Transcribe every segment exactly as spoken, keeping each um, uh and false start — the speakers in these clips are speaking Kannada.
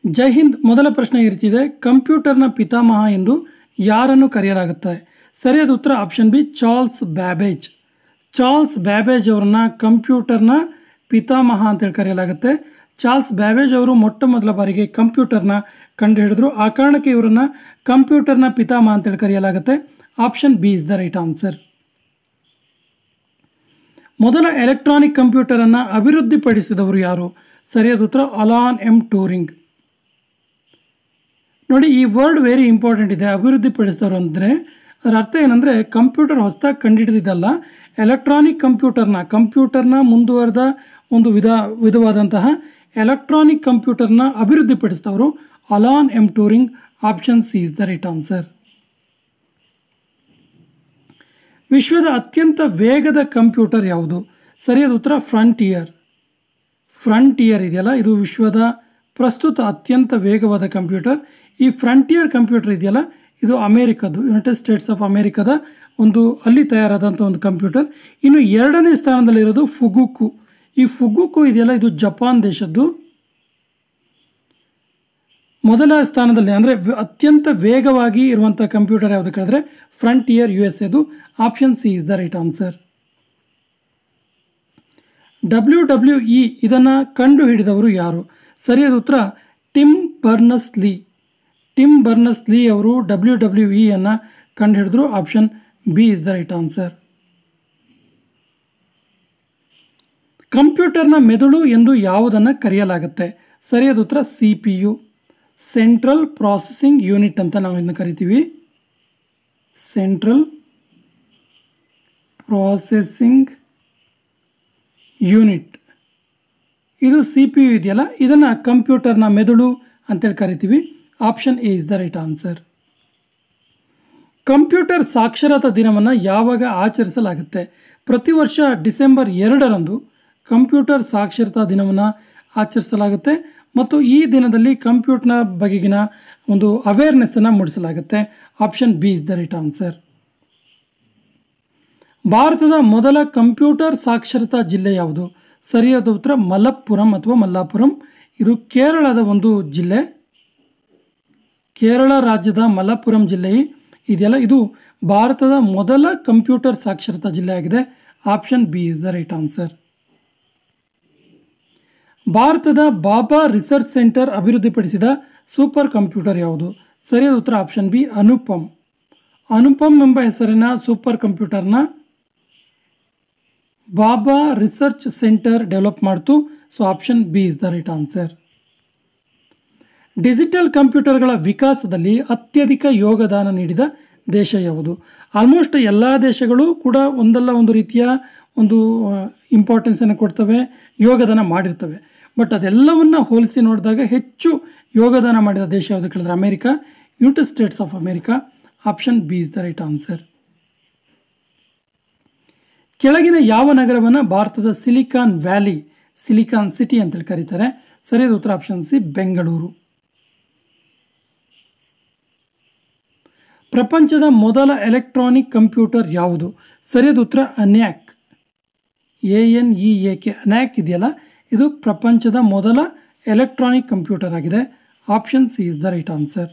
ಜೈ ಹಿಂದ್. ಮೊದಲ ಪ್ರಶ್ನೆ ಈ ರೀತಿ ಇದೆ, ಕಂಪ್ಯೂಟರ್ನ ಪಿತಾಮಹ ಎಂದು ಯಾರನ್ನು ಕರೆಯಲಾಗುತ್ತೆ? ಸರಿಯಾದ ಉತ್ತರ option B, Charles Babbage. Charles Babbage ಅವರನ್ನ ಕಂಪ್ಯೂಟರ್ನ ಪಿತಾಮಹ ಅಂತೇಳಿ ಕರೆಯಲಾಗುತ್ತೆ. ಚಾರ್ಲ್ಸ್ ಬ್ಯಾಬೇಜ್ ಅವರು ಮೊಟ್ಟ ಮೊದಲ ಬಾರಿಗೆ ಕಂಪ್ಯೂಟರ್ನ ಕಂಡುಹಿಡಿದ್ರು. ಆ ಕಾರಣಕ್ಕೆ ಇವರನ್ನ ಕಂಪ್ಯೂಟರ್ನ ಪಿತಾಮಹ ಅಂತೇಳಿ ಕರೆಯಲಾಗುತ್ತೆ. Option B is the right answer. ಮೊದಲ ಎಲೆಕ್ಟ್ರಾನಿಕ್ ಕಂಪ್ಯೂಟರನ್ನು ಅಭಿವೃದ್ಧಿಪಡಿಸಿದವರು ಯಾರು? ಸರಿಯಾದ ಉತ್ತರ ಅಲಾನ್ ಎಂ ಟ್ಯೂರಿಂಗ್. ನೋಡಿ, ಈ ವರ್ಡ್ ವೆರಿ ಇಂಪಾರ್ಟೆಂಟ್ ಇದೆ. ಅಭಿವೃದ್ಧಿಪಡಿಸಿದವರು ಅಂದರೆ ಅದರ ಅರ್ಥ ಏನಂದರೆ ಕಂಪ್ಯೂಟರ್ ಹೊಸದಾಗಿ ಕಂಡುಹಿಡಿದಿದ್ದಲ್ಲ, ಎಲೆಕ್ಟ್ರಾನಿಕ್ ಕಂಪ್ಯೂಟರ್ನ ಕಂಪ್ಯೂಟರ್ನ ಮುಂದುವರೆದ ಒಂದು ವಿಧ ವಿಧವಾದಂತಹ ಎಲೆಕ್ಟ್ರಾನಿಕ್ ಕಂಪ್ಯೂಟರ್ನ ಅಭಿವೃದ್ಧಿಪಡಿಸಿದವರು Alan M Turing. Option C is the right answer. ವಿಶ್ವದ ಅತ್ಯಂತ ವೇಗದ ಕಂಪ್ಯೂಟರ್ ಯಾವುದು? ಸರಿಯಾದ ಉತ್ತರ ಫ್ರಂಟಿಯರ್. ಫ್ರಂಟಿಯರ್ ಇದೆಯಲ್ಲ, ಇದು ವಿಶ್ವದ ಪ್ರಸ್ತುತ ಅತ್ಯಂತ ವೇಗವಾದ ಕಂಪ್ಯೂಟರ್. ಈ ಫ್ರಂಟಿಯರ್ ಕಂಪ್ಯೂಟರ್ ಇದೆಯಲ್ಲ, ಇದು ಅಮೇರಿಕದ್ದು, ಯುನೈಟೆಡ್ ಸ್ಟೇಟ್ಸ್ ಆಫ್ ಅಮೇರಿಕಾದ ಒಂದು ಅಲ್ಲಿ ತಯಾರಾದಂಥ ಒಂದು ಕಂಪ್ಯೂಟರ್. ಇನ್ನು ಎರಡನೇ ಸ್ಥಾನದಲ್ಲಿರೋದು ಫುಗುಕು. ಈ ಫುಗುಕು ಇದೆಯಲ್ಲ, ಇದು ಜಪಾನ್ ದೇಶದ್ದು. ಮೊದಲ ಸ್ಥಾನದಲ್ಲಿ ಅಂದರೆ ಅತ್ಯಂತ ವೇಗವಾಗಿ ಇರುವಂಥ ಕಂಪ್ಯೂಟರ್ ಯಾವುದು ಕೇಳಿದ್ರೆ ಫ್ರಂಟಿಯರ್ ಯು ಎಸ್ ಎದು. Option C is the right answer. W W E ಇದನ್ನು ಕಂಡು ಹಿಡಿದವರು ಯಾರು? ಸರಿಯಾದ ಉತ್ತರ ಟಿಮ್ ಬರ್ನಸ್ ಲೀ. ಟಿಮ್ ಬರ್ನಸ್ ಲೀ ಅವರು ಡಬ್ಲ್ಯೂ ಡಬ್ಲ್ಯೂ ಇಯನ್ನು ಕಂಡು ಹಿಡಿದ್ರು. Option B is the right answer. ಕಂಪ್ಯೂಟರ್ನ ಮೆದುಳು ಎಂದು ಯಾವುದನ್ನು ಕರೆಯಲಾಗುತ್ತೆ? ಸರಿಯಾದ ಉತ್ತರ C P U, central processing unit ಅಂತ ನಾವು ಇದನ್ನು ಕರಿತೀವಿ. ಸೆಂಟ್ರಲ್ ಪ್ರಾಸೆಸಿಂಗ್ ಯೂನಿಟ್, ಇದು ಸಿ ಪಿ ಯು ಇದೆಯಲ್ಲ, ಇದನ್ನು ಕಂಪ್ಯೂಟರ್ನ ಮೆದುಳು ಅಂತೇಳಿ ಕರಿತೀವಿ. Option A is the right answer. Computer ಸಾಕ್ಷರತಾ ದಿನವನ್ನು ಯಾವಾಗ ಆಚರಿಸಲಾಗುತ್ತೆ? ಪ್ರತಿ ವರ್ಷ ಡಿಸೆಂಬರ್ ಎರಡರಂದು ಕಂಪ್ಯೂಟರ್ ಸಾಕ್ಷರತಾ ದಿನವನ್ನು ಆಚರಿಸಲಾಗುತ್ತೆ ಮತ್ತು ಈ ದಿನದಲ್ಲಿ ಕಂಪ್ಯೂಟರ್ನ ಬಗೆಗಿನ ಒಂದು ಅವೇರ್ನೆಸ್ಸನ್ನು ಮೂಡಿಸಲಾಗುತ್ತೆ. Option B is the right answer. ಭಾರತದ ಮೊದಲ ಕಂಪ್ಯೂಟರ್ ಸಾಕ್ಷರತಾ ಜಿಲ್ಲೆ ಯಾವುದು? ಸರಿಯಾದ ಉತ್ತರ ಮಲಪ್ಪುರಂ ಅಥವಾ ಮಲ್ಲಾಪುರಂ. ಇದು ಕೇರಳದ ಒಂದು ಜಿಲ್ಲೆ. ಕೇರಳ ರಾಜ್ಯದ ಮಲಪ್ಪುರಂ ಜಿಲ್ಲೆ ಇದೆಯಲ್ಲ, ಇದು ಭಾರತದ ಮೊದಲ ಕಂಪ್ಯೂಟರ್ ಸಾಕ್ಷರತಾ ಜಿಲ್ಲೆ ಆಗಿದೆ. Option B is the right answer. ಭಾರತದ ಬಾಬಾ ರಿಸರ್ಚ್ ಸೆಂಟರ್ ಅಭಿವೃದ್ಧಿಪಡಿಸಿದ ಸೂಪರ್ ಕಂಪ್ಯೂಟರ್ ಯಾವುದು? ಸರಿಯಾದ ಉತ್ತರ ಆಪ್ಷನ್ ಬಿ ಅನುಪಮ್. ಅನುಪಮ್ ಎಂಬ ಹೆಸರಿನ ಸೂಪರ್ ಕಂಪ್ಯೂಟರ್ನ ಬಾಬಾ ರಿಸರ್ಚ್ ಸೆಂಟರ್ ಡೆವಲಪ್ ಮಾಡ್ತು. So option B is the right answer. Digital ಕಂಪ್ಯೂಟರ್ಗಳ ವಿಕಾಸದಲ್ಲಿ ಅತ್ಯಧಿಕ ಯೋಗದಾನ ನೀಡಿದ ದೇಶ ಯಾವುದು? ಆಲ್ಮೋಸ್ಟ್ ಎಲ್ಲ ದೇಶಗಳು ಕೂಡ ಒಂದಲ್ಲ ಒಂದು ರೀತಿಯ ಒಂದು ಇಂಪಾರ್ಟೆನ್ಸನ್ನು ಕೊಡ್ತವೆ, ಯೋಗದಾನ ಮಾಡಿರ್ತವೆ. ಬಟ್ ಅದೆಲ್ಲವನ್ನು ಹೋಲಿಸಿ ನೋಡಿದಾಗ ಹೆಚ್ಚು ಯೋಗದಾನ ಮಾಡಿದ ದೇಶ ಯಾವುದು ಕೇಳಿದ್ರೆ America, United States of America. Option B is the right answer. ಕೆಳಗಿನ ಯಾವ ನಗರವನ್ನು ಭಾರತದ ಸಿಲಿಕಾನ್ ವ್ಯಾಲಿ, ಸಿಲಿಕಾನ್ ಸಿಟಿ ಅಂತೇಳಿ ಕರೀತಾರೆ? ಸರಿಯಾದ ಉತ್ತರ ಆಪ್ಷನ್ ಸಿ ಬೆಂಗಳೂರು. ಪ್ರಪಂಚದ ಮೊದಲ ಎಲೆಕ್ಟ್ರಾನಿಕ್ ಕಂಪ್ಯೂಟರ್ ಯಾವುದು? ಸರಿಯಾದ ಉತ್ತರ ENIAC. A N E A K ENIAC ಇದೆಯಲ್ಲ, ಇದು ಪ್ರಪಂಚದ ಮೊದಲ ಎಲೆಕ್ಟ್ರಾನಿಕ್ ಕಂಪ್ಯೂಟರ್ ಆಗಿದೆ. Option C is the right answer.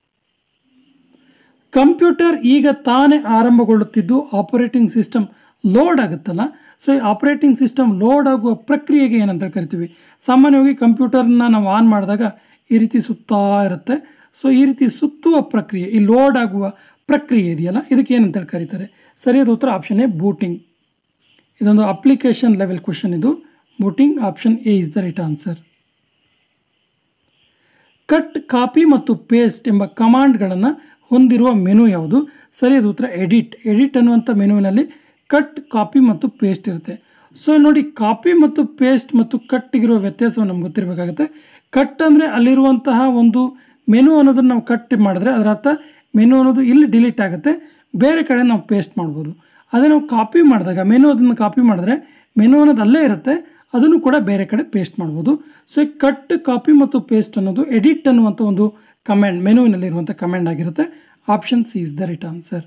Computer ಈಗ ತಾನೇ ಆರಂಭಗೊಳ್ಳುತ್ತಿದ್ದು ಆಪರೇಟಿಂಗ್ ಸಿಸ್ಟಮ್ ಲೋಡ್ ಆಗುತ್ತಲ್ಲ, ಸೊ ಈ ಆಪರೇಟಿಂಗ್ ಸಿಸ್ಟಮ್ ಲೋಡ್ ಆಗುವ ಪ್ರಕ್ರಿಯೆಗೆ ಏನಂತ ಕರಿತೀವಿ? ಸಾಮಾನ್ಯವಾಗಿ ಕಂಪ್ಯೂಟರ್ನ ನಾವು ಆನ್ ಮಾಡಿದಾಗ ಈ ರೀತಿ ಸುತ್ತಾ ಇರುತ್ತೆ. ಸೊ ಈ ರೀತಿ ಸುತ್ತುವ ಪ್ರಕ್ರಿಯೆ, ಈ ಲೋಡ್ ಆಗುವ ಪ್ರಕ್ರಿಯೆ ಇದೆಯಲ್ಲ, ಇದಕ್ಕೆ ಏನಂತೇಳಿ ಕರೀತಾರೆ? ಸರಿಯಾದ ಉತ್ತರ ಆಪ್ಷನ್ ಎ ಬೂಟಿಂಗ್. ಇದೊಂದು ಅಪ್ಲಿಕೇಶನ್ ಲೆವೆಲ್ ಕ್ವಶನ್ ಇದು, booting. Option A is the right answer. Cut, copy ಮತ್ತು ಪೇಸ್ಟ್ ಎಂಬ ಕಮಾಂಡ್ಗಳನ್ನು ಹೊಂದಿರುವ ಮೆನು ಯಾವುದು? ಸರಿಯಾದ ಉತ್ತರ ಎಡಿಟ್. ಎಡಿಟ್ ಅನ್ನುವಂಥ ಮೆನುವಿನಲ್ಲಿ ಕಟ್, ಕಾಪಿ ಮತ್ತು ಪೇಸ್ಟ್ ಇರುತ್ತೆ. ಸೊ ನೋಡಿ, ಕಾಪಿ ಮತ್ತು ಪೇಸ್ಟ್ ಮತ್ತು ಕಟ್ಟಿಗಿರುವ ವ್ಯತ್ಯಾಸವನ್ನು ನಮ್ಗೆ ಗೊತ್ತಿರಬೇಕಾಗುತ್ತೆ. ಕಟ್ ಅಂದರೆ ಅಲ್ಲಿರುವಂತಹ ಒಂದು ಮೆನು ಅನ್ನೋದನ್ನು ನಾವು ಕಟ್ ಮಾಡಿದ್ರೆ ಅದರ ಅರ್ಥ ಮೆನು ಅನ್ನೋದು ಇಲ್ಲಿ ಡಿಲೀಟ್ ಆಗುತ್ತೆ, ಬೇರೆ ಕಡೆ ನಾವು ಪೇಸ್ಟ್ ಮಾಡ್ಬೋದು. ಅದೇ ನಾವು ಕಾಪಿ ಮಾಡಿದಾಗ ಮೆನು ಅದನ್ನು ಕಾಪಿ ಮಾಡಿದ್ರೆ ಮೆನು ಅನ್ನೋದು ಅಲ್ಲೇ ಇರುತ್ತೆ, ಅದನ್ನು ಕೂಡ ಬೇರೆ ಕಡೆ ಪೇಸ್ಟ್ ಮಾಡ್ಬೋದು. ಸೊ ಈ ಕಟ್, ಕಾಪಿ ಮತ್ತು ಪೇಸ್ಟ್ ಅನ್ನೋದು ಎಡಿಟ್ ಅನ್ನುವಂಥ ಒಂದು ಕಮೆಂಡ್, ಮೆನುವಿನಲ್ಲಿರುವಂಥ ಕಮೆಂಡ್ ಆಗಿರುತ್ತೆ. Option C is the right answer.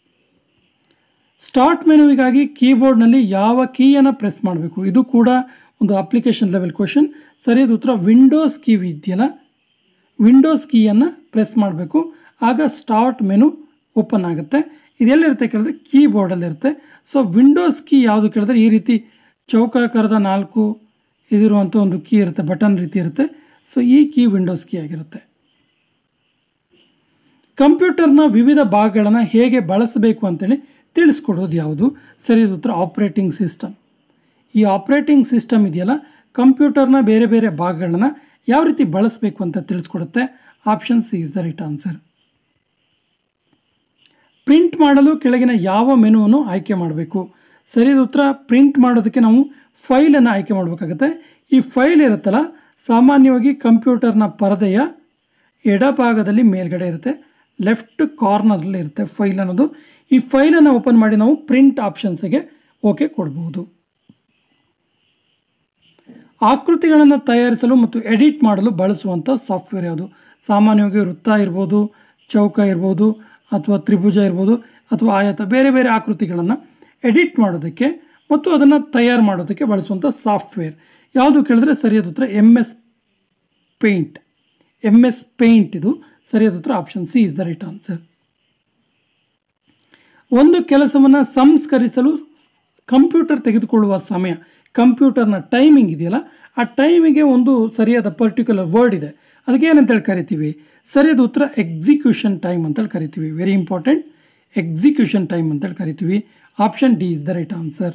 Start ಮೆನುವಿಗಾಗಿ ಕೀಬೋರ್ಡ್ನಲ್ಲಿ ಯಾವ ಕೀಯನ್ನು ಪ್ರೆಸ್ ಮಾಡಬೇಕು? ಇದು ಕೂಡ ಒಂದು ಅಪ್ಲಿಕೇಶನ್ ಲೆವೆಲ್ ಕ್ವಶನ್. ಸರಿಯಾದ ಉತ್ತರ ವಿಂಡೋಸ್ ಕೀ ಇದೆಯಲ್ಲ, ವಿಂಡೋಸ್ ಕೀಯನ್ನು ಪ್ರೆಸ್ ಮಾಡಬೇಕು, ಆಗ ಸ್ಟಾರ್ಟ್ ಮೆನು ಓಪನ್ ಆಗುತ್ತೆ. ಇದೆಲ್ಲಿರುತ್ತೆ ಕೇಳಿದ್ರೆ ಕೀಬೋರ್ಡಲ್ಲಿರುತ್ತೆ. ಸೊ ವಿಂಡೋಸ್ ಕೀ ಯಾವುದು ಕೇಳಿದ್ರೆ ಈ ರೀತಿ ಚೌಕಾಕಾರದ ನಾಲ್ಕು ಇದಿರುವಂಥ ಒಂದು ಕೀ ಇರುತ್ತೆ, ಬಟನ್ ರೀತಿ ಇರುತ್ತೆ. ಸೊ ಈ ಕೀ ವಿಂಡೋಸ್ ಕೀ ಆಗಿರುತ್ತೆ. ಕಂಪ್ಯೂಟರ್ನ ವಿವಿಧ ಭಾಗಗಳನ್ನು ಹೇಗೆ ಬಳಸಬೇಕು ಅಂತೇಳಿ ತಿಳಿಸ್ಕೊಡೋದು ಯಾವುದು? ಸರಿಯಾದ ಉತ್ತರ ಆಪ್ರೇಟಿಂಗ್ ಸಿಸ್ಟಮ್. ಈ ಆಪ್ರೇಟಿಂಗ್ ಸಿಸ್ಟಮ್ ಇದೆಯಲ್ಲ, ಕಂಪ್ಯೂಟರ್ನ ಬೇರೆ ಬೇರೆ ಭಾಗಗಳನ್ನು ಯಾವ ರೀತಿ ಬಳಸಬೇಕು ಅಂತ ತಿಳಿಸ್ಕೊಡುತ್ತೆ. Option C is the right answer. Print ಮಾಡಲು ಕೆಳಗಿನ ಯಾವ ಮೆನುವನ್ನು ಆಯ್ಕೆ ಮಾಡಬೇಕು? ಸರಿಯಾದ ಉತ್ತರ ಪ್ರಿಂಟ್ ಮಾಡೋದಕ್ಕೆ ನಾವು ಫೈಲನ್ನು ಆಯ್ಕೆ ಮಾಡಬೇಕಾಗುತ್ತೆ. ಈ ಫೈಲ್ ಇರುತ್ತಲ್ಲ, ಸಾಮಾನ್ಯವಾಗಿ ಕಂಪ್ಯೂಟರ್ನ ಪರದೆಯ ಎಡಭಾಗದಲ್ಲಿ ಮೇಲ್ಗಡೆ ಇರುತ್ತೆ, ಲೆಫ್ಟ್ ಕಾರ್ನರ್ನಲ್ಲಿ ಇರುತ್ತೆ ಫೈಲ್ ಅನ್ನೋದು. ಈ ಫೈಲನ್ನು ಓಪನ್ ಮಾಡಿ ನಾವು ಪ್ರಿಂಟ್ ಆಪ್ಷನ್ಸ್ಗೆ ಓಕೆ ಕೊಡ್ಬೋದು. ಆಕೃತಿಗಳನ್ನು ತಯಾರಿಸಲು ಮತ್ತು ಎಡಿಟ್ ಮಾಡಲು ಬಳಸುವಂಥ ಸಾಫ್ಟ್ವೇರ್ ಯಾವುದು? ಸಾಮಾನ್ಯವಾಗಿ ವೃತ್ತ ಇರ್ಬೋದು, ಚೌಕ ಇರ್ಬೋದು, ಅಥವಾ ತ್ರಿಭುಜ ಇರ್ಬೋದು, ಅಥವಾ ಆಯತ, ಬೇರೆ ಬೇರೆ ಆಕೃತಿಗಳನ್ನು ಎಡಿಟ್ ಮಾಡೋದಕ್ಕೆ ಮತ್ತು ಅದನ್ನು ತಯಾರು ಮಾಡೋದಕ್ಕೆ ಬಳಸುವಂಥ ಸಾಫ್ಟ್ವೇರ್ ಯಾವುದು ಕೇಳಿದ್ರೆ ಸರಿಯಾದ ಉತ್ತರ M S Paint. M S Paint ಇದು ಸರಿಯಾದ ಉತ್ತರ. Option C is the right answer. ಒಂದು ಕೆಲಸವನ್ನು ಸಂಸ್ಕರಿಸಲು ಕಂಪ್ಯೂಟರ್ ತೆಗೆದುಕೊಳ್ಳುವ ಸಮಯ, ಕಂಪ್ಯೂಟರ್ನ ಟೈಮಿಂಗ್ ಇದೆಯಲ್ಲ, ಆ ಟೈಮಿಗೆ ಒಂದು ಸರಿಯಾದ ಪರ್ಟಿಕ್ಯುಲರ್ ವರ್ಡ್ ಇದೆ, ಅದಕ್ಕೆ ಏನಂತೇಳಿ ಕರಿತೀವಿ? ಸರಿಯಾದ ಉತ್ತರ ಎಕ್ಸಿಕ್ಯೂಷನ್ ಟೈಮ್ ಅಂತೇಳಿ ಕರಿತೀವಿ. ವೆರಿ ಇಂಪಾರ್ಟೆಂಟ್, ಎಕ್ಸಿಕ್ಯೂಷನ್ ಟೈಮ್ ಅಂತೇಳಿ ಕರಿತೀವಿ. Option D is the right answer.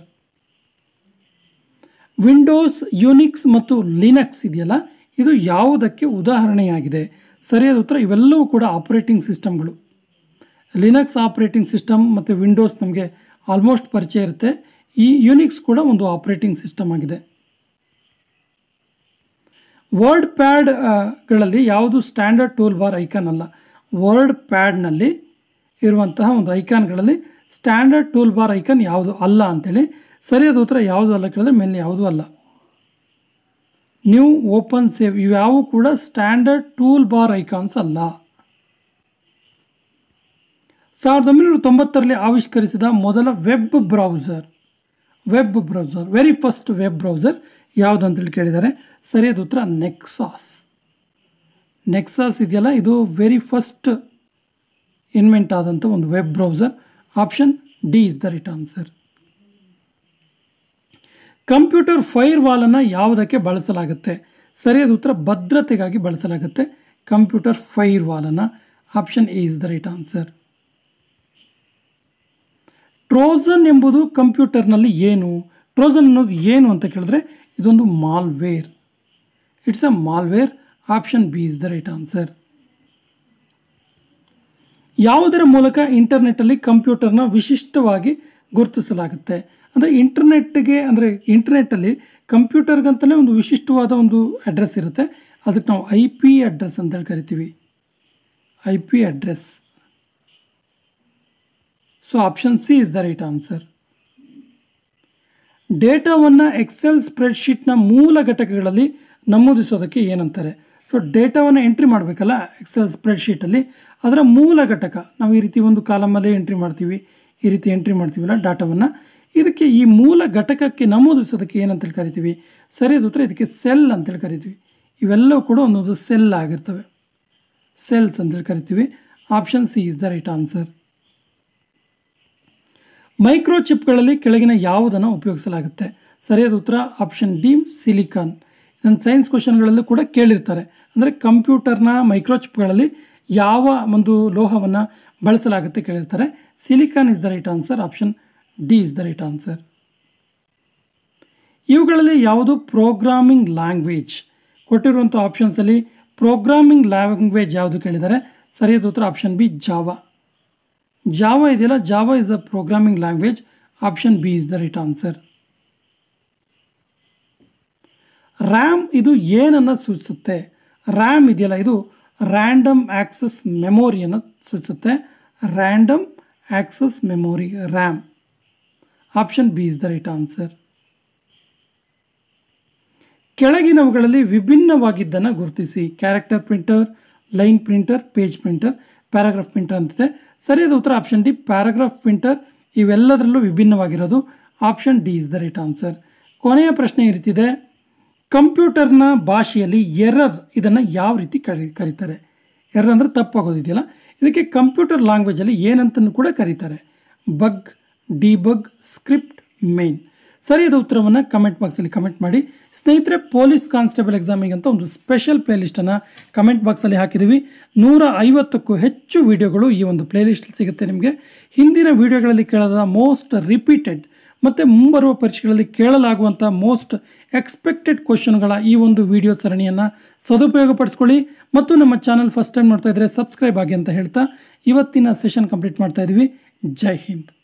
Windows, Unix ಮತ್ತು ಲಿನಕ್ಸ್ ಇದೆಯಲ್ಲ, ಇದು ಯಾವುದಕ್ಕೆ ಉದಾಹರಣೆಯಾಗಿದೆ? ಸರಿಯಾದ ಉತ್ತರ ಇವೆಲ್ಲವೂ ಕೂಡ ಆಪರೇಟಿಂಗ್ ಸಿಸ್ಟಮ್ಗಳು. ಲಿನಕ್ಸ್ ಆಪರೇಟಿಂಗ್ ಸಿಸ್ಟಮ್ ಮತ್ತು ವಿಂಡೋಸ್ ನಮಗೆ ಆಲ್ಮೋಸ್ಟ್ ಪರಿಚಯ ಇರುತ್ತೆ. ಈ ಯುನಿಕ್ಸ್ ಕೂಡ ಒಂದು ಆಪರೇಟಿಂಗ್ ಸಿಸ್ಟಮ್ ಆಗಿದೆ. ವರ್ಡ್ ಪ್ಯಾಡ್ಗಳಲ್ಲಿ ಯಾವುದು ಸ್ಟ್ಯಾಂಡರ್ಡ್ ಟೂಲ್ ಬಾರ್ ಐಕಾನ್ ಅಲ್ಲ? ವರ್ಡ್ ಪ್ಯಾಡ್ನಲ್ಲಿ ಇರುವಂತಹ ಒಂದು ಐಕಾನ್ಗಳಲ್ಲಿ ಸ್ಟ್ಯಾಂಡರ್ಡ್ ಟೂಲ್ ಬಾರ್ ಐಕಾನ್ ಯಾವುದು ಅಲ್ಲ ಅಂತೇಳಿ. ಸರಿಯಾದ ಉತ್ತರ ಯಾವುದು ಅಲ್ಲ ಕೇಳಿದ್ರೆ ಮೇಲೆ ಯಾವುದೂ ಅಲ್ಲ. ನ್ಯೂ, ಓಪನ್, ಸೇವ್ ಇವ್ಯಾವು ಕೂಡ ಸ್ಟ್ಯಾಂಡರ್ಡ್ ಟೂಲ್ ಬಾರ್ ಐಕಾನ್ಸ್ ಅಲ್ಲ. ಸಾವಿರದ ಒಂಬೈನೂರ ತೊಂಬತ್ತರಲ್ಲಿ ಆವಿಷ್ಕರಿಸಿದ ಮೊದಲ web browser, web browser very first web browser ಯಾವುದು ಅಂತೇಳಿ ಕೇಳಿದ್ದಾರೆ. ಸರಿಯಾದ ಉತ್ತರ ನೆಕ್ಸಾಸ್. ನೆಕ್ಸಾಸ್ ಇದೆಯಲ್ಲ, ಇದು ವೆರಿ ಫಸ್ಟ್ ಇನ್ವೆಂಟ್ ಆದಂಥ ಒಂದು web browser. Option D is the right answer. Computer fire ವಾಲನ್ನು ಯಾವುದಕ್ಕೆ ಬಳಸಲಾಗುತ್ತೆ? ಸರಿಯಾದ ಉತ್ತರ ಭದ್ರತೆಗಾಗಿ ಬಳಸಲಾಗುತ್ತೆ ಕಂಪ್ಯೂಟರ್ ಫೈರ್ ವಾಲನ್ನು. Option A is the right answer. Trojan ಎಂಬುದು ಕಂಪ್ಯೂಟರ್ನಲ್ಲಿ ಏನು? ಟ್ರೋಜನ್ ಅನ್ನೋದು ಏನು ಅಂತ ಕೇಳಿದ್ರೆ ಇದೊಂದು malware. It's a malware. Option B is the right answer. ಯಾವುದರ ಮೂಲಕ ಇಂಟರ್ನೆಟ್ಟಲ್ಲಿ ಕಂಪ್ಯೂಟರ್ನ ವಿಶಿಷ್ಟವಾಗಿ ಗುರುತಿಸಲಾಗುತ್ತೆ? ಅಂದರೆ ಇಂಟರ್ನೆಟ್ಗೆ, ಅಂದರೆ ಇಂಟರ್ನೆಟ್ಟಲ್ಲಿ ಕಂಪ್ಯೂಟರ್ಗಂತಲೇ ಒಂದು ವಿಶಿಷ್ಟವಾದ ಒಂದು ಅಡ್ರೆಸ್ ಇರುತ್ತೆ, ಅದಕ್ಕೆ ನಾವು ಐ ಪಿ ಅಡ್ರೆಸ್ ಅಂತೇಳಿ ಕರಿತೀವಿ. I P address. So option C is the right answer. ಡೇಟಾವನ್ನು ಎಕ್ಸೆಲ್ ಸ್ಪ್ರೆಡ್ಶೀಟ್ನ ಮೂಲ ಘಟಕಗಳಲ್ಲಿ ನಮೂದಿಸೋದಕ್ಕೆ ಏನಂತಾರೆ? ಸೊ ಡೇಟಾವನ್ನು ಎಂಟ್ರಿ ಮಾಡಬೇಕಲ್ಲ ಎಕ್ಸೆಲ್ ಸ್ಪ್ರೆಡ್ಶೀಟಲ್ಲಿ, ಅದರ ಮೂಲ ಘಟಕ ನಾವು ಈ ರೀತಿ ಒಂದು ಕಾಲಮಲ್ಲಿ ಎಂಟ್ರಿ ಮಾಡ್ತೀವಿ, ಈ ರೀತಿ ಎಂಟ್ರಿ ಮಾಡ್ತೀವಲ್ಲ ಡಾಟಾವನ್ನು, ಇದಕ್ಕೆ ಈ ಮೂಲ ಘಟಕಕ್ಕೆ ನಮೂದಿಸೋದಕ್ಕೆ ಏನಂತೇಳಿ ಕರಿತೀವಿ? ಸರಿಯಾದ ಉತ್ತರ ಇದಕ್ಕೆ ಸೆಲ್ ಅಂತೇಳಿ ಕರಿತೀವಿ. ಇವೆಲ್ಲವೂ ಕೂಡ ಒಂದೊಂದು ಸೆಲ್ ಆಗಿರ್ತವೆ, ಸೆಲ್ಸ್ ಅಂತೇಳಿ ಕರಿತೀವಿ. Option C is the right answer. ಮೈಕ್ರೋಚಿಪ್ಗಳಲ್ಲಿ ಕೆಳಗಿನ ಯಾವುದನ್ನು ಉಪಯೋಗಿಸಲಾಗುತ್ತೆ? ಸರಿಯಾದ ಉತ್ತರ ಆಪ್ಷನ್ ಡಿ ಸಿಲಿಕಾನ್. ಇದನ್ನು ಸೈನ್ಸ್ ಕ್ವಶನ್ಗಳಲ್ಲೂ ಕೂಡ ಕೇಳಿರ್ತಾರೆ. ಅಂದರೆ ಕಂಪ್ಯೂಟರ್ನ ಮೈಕ್ರೋಚಿಪ್ಗಳಲ್ಲಿ ಯಾವ ಒಂದು ಲೋಹವನ್ನು ಬಳಸಲಾಗುತ್ತೆ ಕೇಳಿರ್ತಾರೆ. Silicon is the right answer. Option D is the right answer. ಇವುಗಳಲ್ಲಿ ಯಾವುದು ಪ್ರೋಗ್ರಾಮಿಂಗ್ ಲ್ಯಾಂಗ್ವೇಜ್? ಕೊಟ್ಟಿರುವಂಥ ಆಪ್ಷನ್ಸಲ್ಲಿ ಪ್ರೋಗ್ರಾಮಿಂಗ್ ಲ್ಯಾಂಗ್ವೇಜ್ ಯಾವುದು ಕೇಳಿದ್ದಾರೆ? ಸರಿಯಾದ ಉತ್ತರ ಆಪ್ಷನ್ ಬಿ ಜಾವಾ. ಜಾವಾ ಇದೆಯಲ್ಲ, Java is a programming language. Option B is the right answer. RAM ಇದು ಏನನ್ನು ಸೂಚಿಸುತ್ತೆ? ರ್ಯಾಮ್ ಇದೆಯಲ್ಲ, ಇದು ರ್ಯಾಂಡಮ್ ಆಕ್ಸೆಸ್ ಮೆಮೊರಿಯನ್ನು ಸೂಚಿಸುತ್ತೆ. Random access memory, RAM. Option B is the right answer. ಕೆಳಗಿನವುಗಳಲ್ಲಿ ವಿಭಿನ್ನವಾಗಿದ್ದನ್ನು ಗುರುತಿಸಿ. Character printer, line printer, page printer, paragraph printer ಅಂತಿದೆ. ಸರಿಯಾದ ಉತ್ತರ ಆಪ್ಷನ್ ಡಿ ಪ್ಯಾರಾಗ್ರಾಫ್ ಪ್ರಿಂಟರ್. ಇವೆಲ್ಲದರಲ್ಲೂ ವಿಭಿನ್ನವಾಗಿರೋದು. Option D is the right answer. ಕೊನೆಯ ಪ್ರಶ್ನೆ ಇರ್ತಿದೆ, ಕಂಪ್ಯೂಟರ್ನ ಭಾಷೆಯಲ್ಲಿ ಎರರ್ ಇದನ್ನು ಯಾವ ರೀತಿ ಕರಿ ಕರೀತಾರೆ ಎರರ್ ಅಂದರೆ ತಪ್ಪಾಗೋದಿದೆಯಲ್ಲ, ಇದಕ್ಕೆ ಕಂಪ್ಯೂಟರ್ ಲ್ಯಾಂಗ್ವೇಜಲ್ಲಿ ಏನಂತಲೂ ಕೂಡ ಕರೀತಾರೆ. Bug, debug, script, main. ಸರಿಯಾದ ಉತ್ತರವನ್ನು ಕಮೆಂಟ್ ಬಾಕ್ಸಲ್ಲಿ ಕಮೆಂಟ್ ಮಾಡಿ. ಸ್ನೇಹಿತರೆ, ಪೊಲೀಸ್ ಕಾನ್ಸ್ಟೇಬಲ್ ಎಕ್ಸಾಮಿಗೆ ಅಂತ ಒಂದು ಸ್ಪೆಷಲ್ ಪ್ಲೇಲಿಸ್ಟನ್ನು ಕಮೆಂಟ್ ಬಾಕ್ಸಲ್ಲಿ ಹಾಕಿದ್ದೀವಿ. ನೂರ ಐವತ್ತಕ್ಕೂ ಹೆಚ್ಚು ವಿಡಿಯೋಗಳು ಈ ಒಂದು ಪ್ಲೇಲಿಸ್ಟ್ ಸಿಗುತ್ತೆ ನಿಮಗೆ. ಹಿಂದಿನ ವಿಡಿಯೋಗಳಲ್ಲಿ ಕೇಳದ ಮೋಸ್ಟ್ ರಿಪೀಟೆಡ್ ಮತ್ತು ಮುಂಬರುವ ಪರೀಕ್ಷೆಗಳಲ್ಲಿ ಕೇಳಲಾಗುವಂಥ ಮೋಸ್ಟ್ ಎಕ್ಸ್ಪೆಕ್ಟೆಡ್ ಕ್ವಶನ್ಗಳ ಈ ಒಂದು ವಿಡಿಯೋ ಸರಣಿಯನ್ನು ಸದುಪಯೋಗಪಡಿಸ್ಕೊಳ್ಳಿ. ಮತ್ತು ನಮ್ಮ ಚಾನಲ್ ಫಸ್ಟ್ ಟೈಮ್ ನೋಡ್ತಾ ಇದ್ದರೆ ಸಬ್ಸ್ಕ್ರೈಬ್ ಆಗಿ ಅಂತ ಹೇಳ್ತಾ ಇವತ್ತಿನ ಸೆಷನ್ ಕಂಪ್ಲೀಟ್ ಮಾಡ್ತಾ ಇದ್ದೀವಿ. ಜೈ ಹಿಂದ್.